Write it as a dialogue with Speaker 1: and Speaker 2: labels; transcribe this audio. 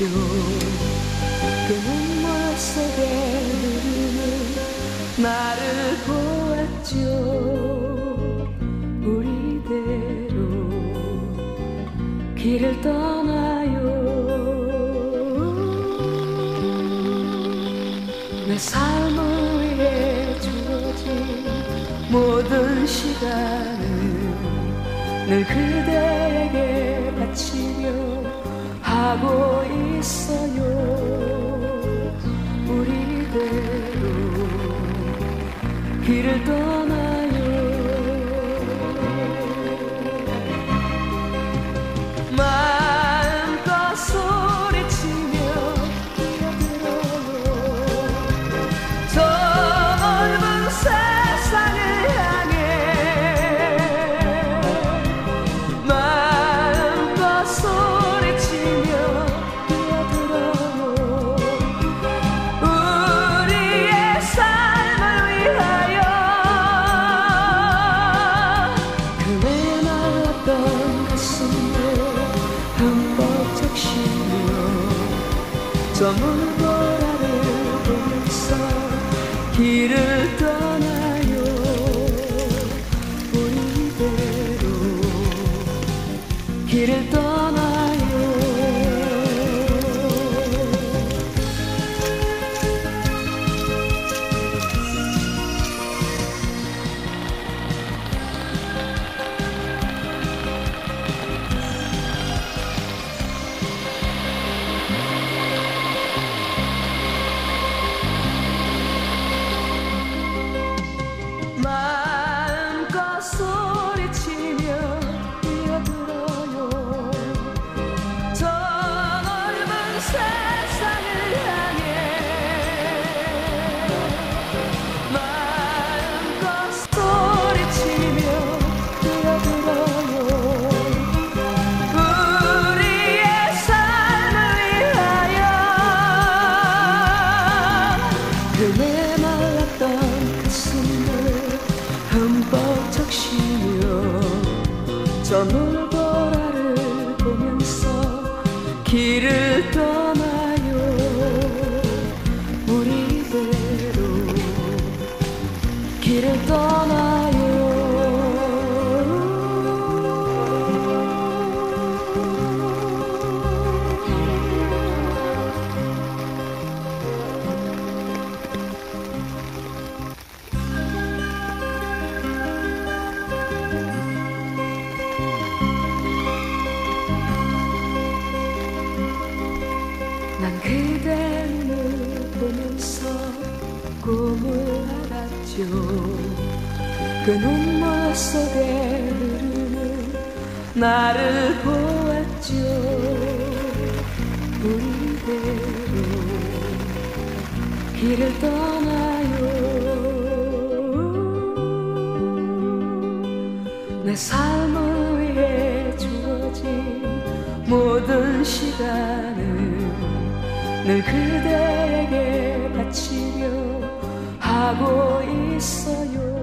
Speaker 1: 그 눈물 속에 흐르는 나를 보았죠. 우리대로 길을 떠나요. 내 삶을 위해 주어진 모든 시간을 늘 그대에게 바치며 하고 있어요. 우리대로 길을 떠나요. 마음껏 소리치며 뛰어들어요. 저 넓은 세상을 향해 마음껏 소리치며 뛰어들어요. 우리의 삶을 위하여 그 메말랐던 가슴을 흠뻑 적시며 저 물보라를 보면서 길을 떠나요. 우리대로 길을 떠나요. 마음껏 소리치며 뛰어들어요. 저 넓은 세상을 향해 마음껏 소리치며 뛰어들어요. 우리의 삶을 위하여 그 메말랐던 가슴을 흠뻑 적시며 저 물보라를 보면서 길을 떠나요. 우리대로 길을 떠나요. 난 그대 눈을 보면서 꿈을 알았죠. 그 눈물 속에 흐르는 나를 보았죠. 우리대로 길을 떠나요. 내 삶을 위해 주어진 모든 시간을 늘 그대에게 바치려 하고 있어요.